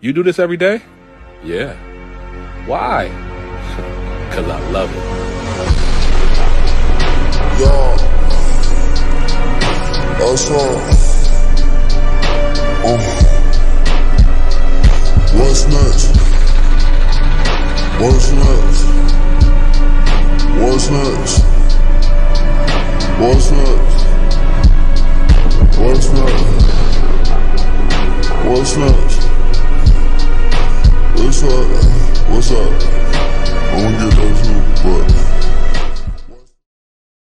You do this every day? Yeah. Why? Because I love it. Yeah. That's all. What's next? What's next? What's next? What's next? What's next? What's next? What's up? What's up? I'm gonna get that too, but